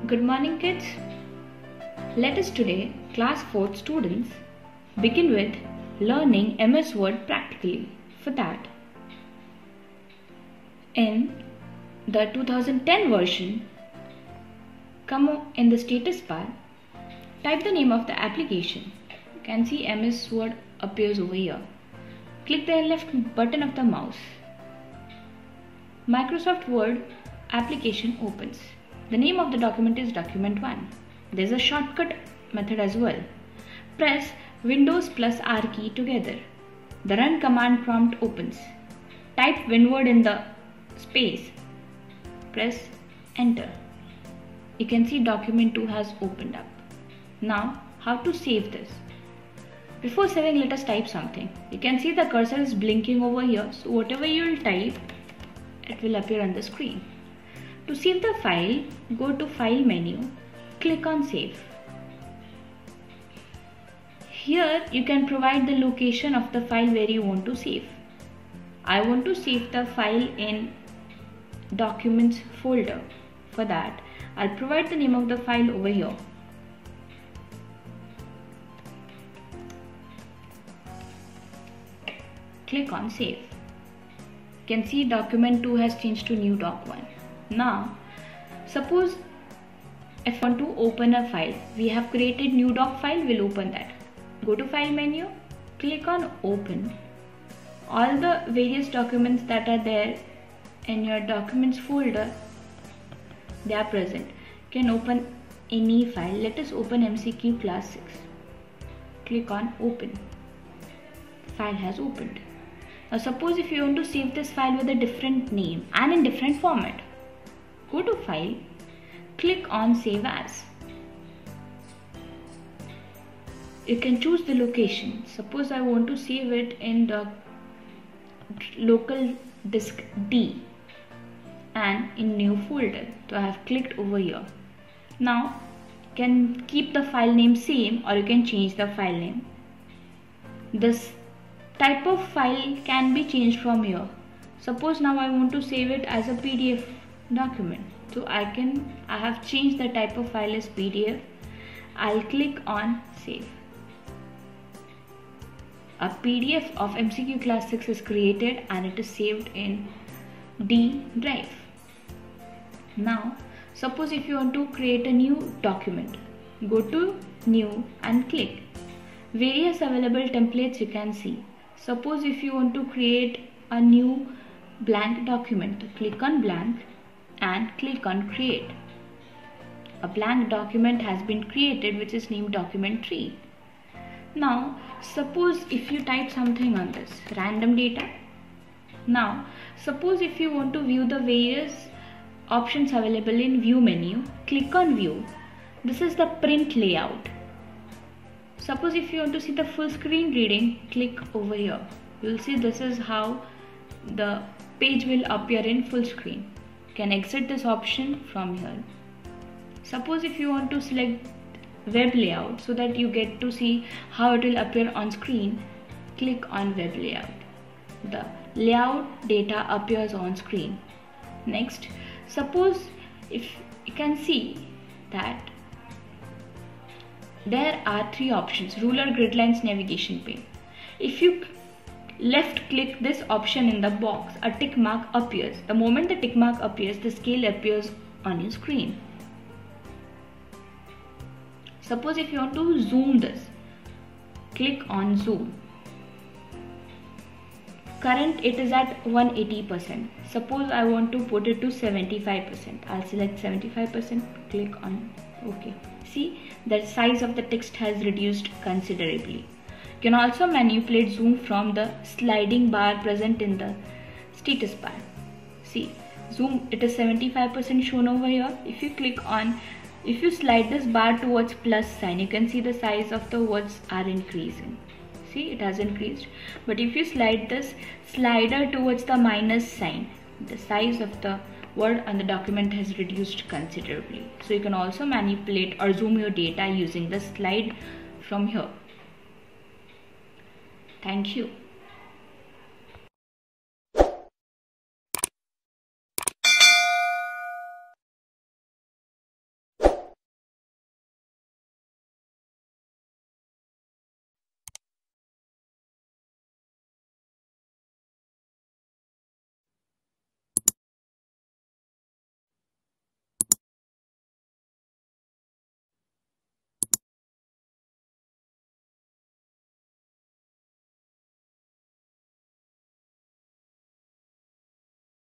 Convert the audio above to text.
Good morning, kids. Let us today, class 4th students, begin with learning MS Word practically. For that, in the 2010 version, come in the status bar, type the name of the application. You can see MS Word appears over here. Click the left button of the mouse. Microsoft Word application opens. The name of the document is document 1. There is a shortcut method as well. Press Windows plus R key together. The run command prompt opens. Type WinWord in the space. Press enter. You can see document 2 has opened up. Now how to save this? Before saving, let us type something. You can see the cursor is blinking over here. So whatever you will type, it will appear on the screen. To save the file, go to File menu, click on Save. Here you can provide the location of the file where you want to save. I want to save the file in Documents folder. For that, I'll provide the name of the file over here. Click on Save. You can see document 2 has changed to new doc 1. Now, suppose if I want to open a file, we have created new doc file, we'll open that. Go to File menu, click on Open. All the various documents that are there in your Documents folder, they are present. You can open any file. Let us open MCQ class 6. Click on Open. File has opened. Now suppose if you want to save this file with a different name and in different format, go to File, click on Save As. You can choose the location. Suppose I want to save it in the local disk D and in new folder. So I have clicked over here. Now you can keep the file name same or you can change the file name. This type of file can be changed from here. Suppose now I want to save it as a PDF document. So I have changed the type of file as PDF. I'll click on Save. A PDF of MCQ class 6 is created and it is saved in D drive. Now suppose if you want to create a new document, go to New and click. Various available templates you can see. Suppose if you want to create a new blank document, click on blank and click on Create. A blank document has been created which is named document 3. Now suppose if you type something on this, random data. Now suppose if you want to view the various options available in View menu, click on View. This is the print layout. Suppose if you want to see the full screen reading, click over here. You will see this is how the page will appear in full screen. You can exit this option from here. Suppose if you want to select web layout so that you get to see how it will appear on screen, click on web layout. The layout data appears on screen. Next, suppose if you can see that there are 3 options: ruler, grid lines, navigation pane. If you left click this option in the box, a tick mark appears. The moment the tick mark appears, the scale appears on your screen. Suppose if you want to zoom this, click on zoom. Current it is at 180%. Suppose I want to put it to 75%. I'll select 75%, click on OK. See, the size of the text has reduced considerably. You can also manipulate zoom from the sliding bar present in the status bar. See, zoom, it is 75% shown over here. If you slide this bar towards plus sign, you can see the size of the words are increasing. See, it has increased. But if you slide this slider towards the minus sign, the size of the word on the document has reduced considerably. So you can also manipulate or zoom your data using the slide from here. Thank you.